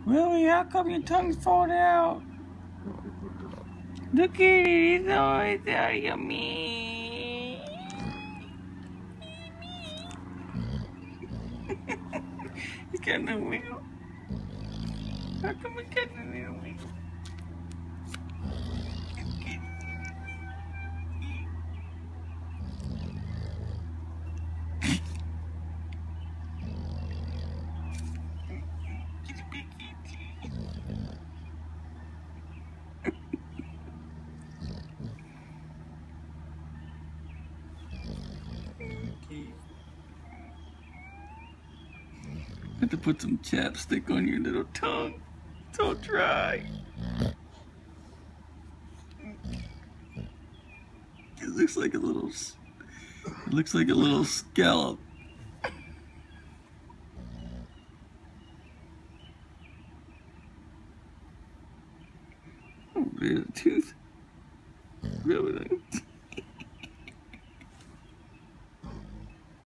Willie, how come your tongue's falling out? Look at it, it's always out yummy. It's got no wiggle. How come it got no wiggle? Have to put some chapstick on your little tongue. It's all dry. It looks like a little. It looks like a little scallop. Oh, there's a tooth. Really?